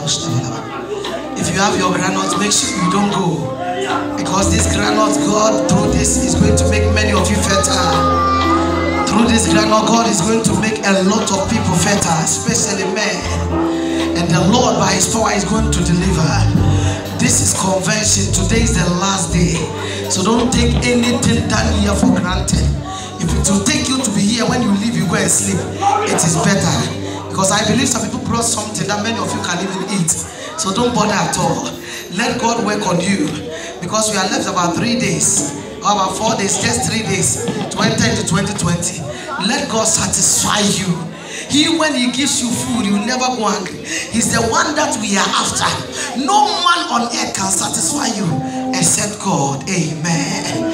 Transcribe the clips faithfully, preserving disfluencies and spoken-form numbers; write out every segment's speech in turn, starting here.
If you have your granules, make sure you don't go. Because this granules, God, through this, is going to make many of you fertile. Through this granule, God is going to make a lot of people fertile, especially men. And the Lord, by His power, is going to deliver. This is convention. Today is the last day. So don't take anything done here for granted. If it will take you to be here, when you leave, you go and sleep. It is better. Because I believe some people brought something that many of you can even eat. So don't bother at all. Let God work on you. Because we are left about three days. Or about four days, just three days to enter into twenty twenty. Let God satisfy you. He, when He gives you food, you will never go hungry. He's the one that we are after. No man on earth can satisfy you except God. Amen.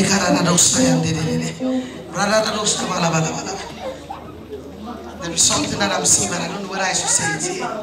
There is something that I'm seeing, but I don't know whether I should say it here.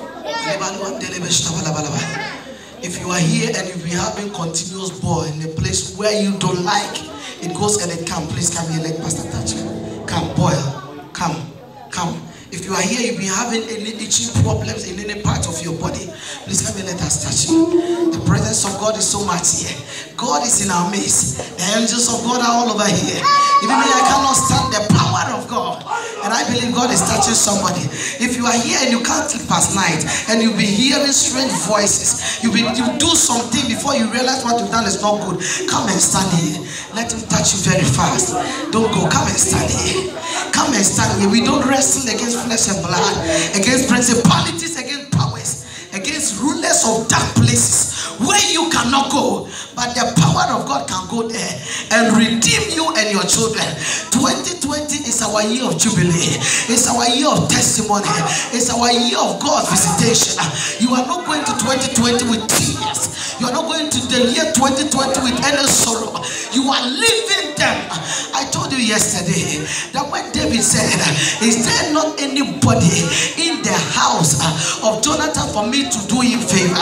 If you are here and you've been having continuous boil in a place where you don't like, it goes and it comes. Please come here, let Pastor touch you. Come, boil. Come, come. If you are here, you've been having any itching problems in any part of your body, please come and let us touch you. The presence of God is so much here. God is in our midst. The angels of God are all over here. Even me, I cannot stand the power of God. And I believe God is touching somebody. If you are here and you can't sleep past night, and you'll be hearing strange voices, you, be, you do something before you realize what you've done is not good, come and stand here. Let Him touch you very fast. Don't go. Come and stand here. Come and stand here. We don't wrestle against flesh and blood, against principalities, against powers, against rulers of dark places where you cannot go, but the power of God can go there and redeem you and your children. twenty twenty is our year of jubilee. It's our year of testimony. It's our year of God's visitation. You are not going to twenty twenty with tears. You are not going to the year twenty twenty with any sorrow. You are living them. I told you yesterday that when David said, is there not anybody in the house of Jonathan for me to do him favor?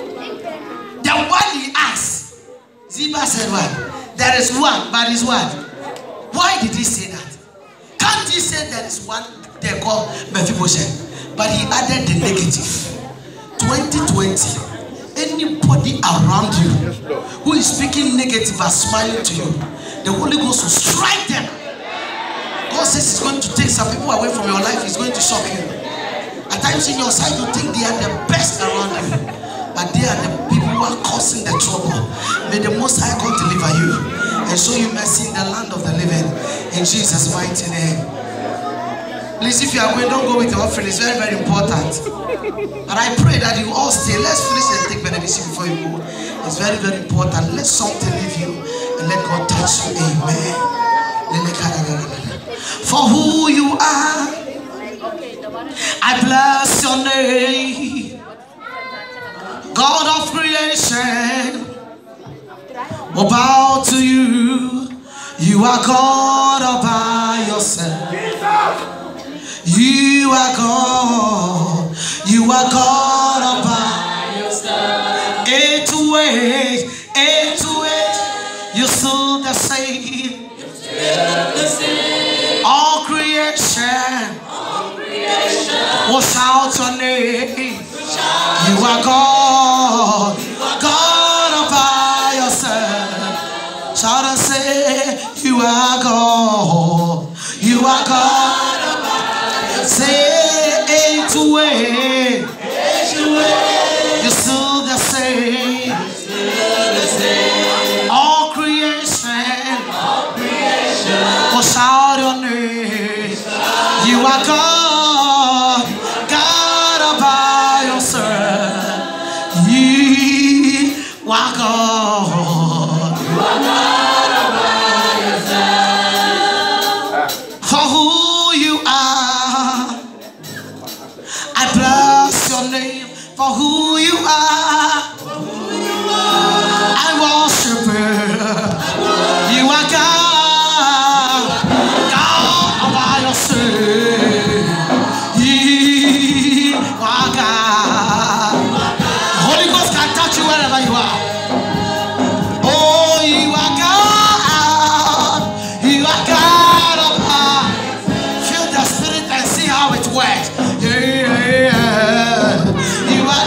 The one he asked, Ziba said what? There is one, but is what? Why did he say that? Can't he say there is one they call Mephibosheth? But he added the negative. twenty twenty, anybody around you who is speaking negative or smiling to you, the Holy Ghost will strike them. God says He's going to take some people away from your life. He's going to shock you. At times in your side, you think they are the best around you, but they are the people who are causing the trouble. May the Most High God deliver you and show you mercy in the land of the living. In Jesus' mighty name. Please, if you are going, don't go with the offering. It's very, very important. But I pray that you all stay. Let's finish and take benediction before you go. It's very, very important. Let something leave you and let God touch you. Amen. For who you are, I bless your name. God of creation, will bow to you. You are God all by yourself. You are God. You are God all by yourself. Eight to eight, eight to eight. You're still the same. You're still the same. All creation, all creation will shout your name. You are God. God all by yourself. Shout and say, you are God. You are God. Say eight to eight. You're still the same. All creation will shout your name. You are God. God all by yourself. You are God. You are God all by yourself. For who you are, I bless your name. For who you are, I worship you. You are God. God all by yourself. You are God. Holy Ghost can touch you wherever you are. Oh, you are God. You are God all by. Feel the Spirit and see how it works. Yeah, yeah. You are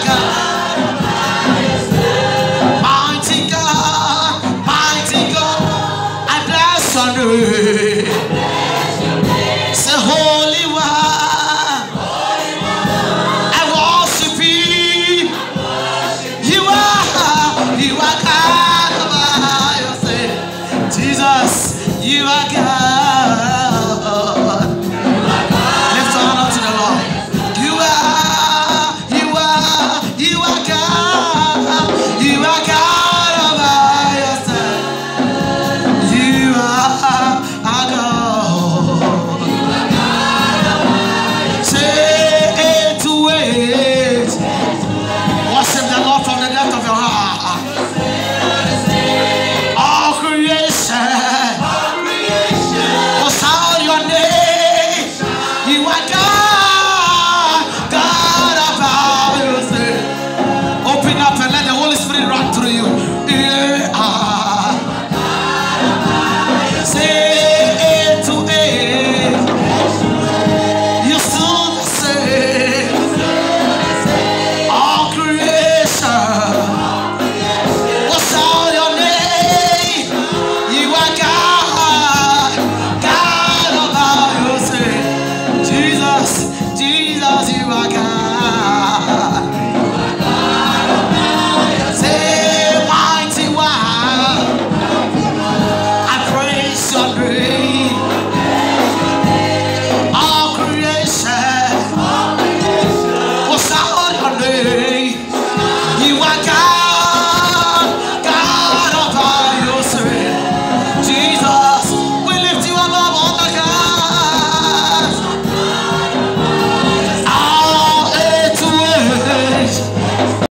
Break.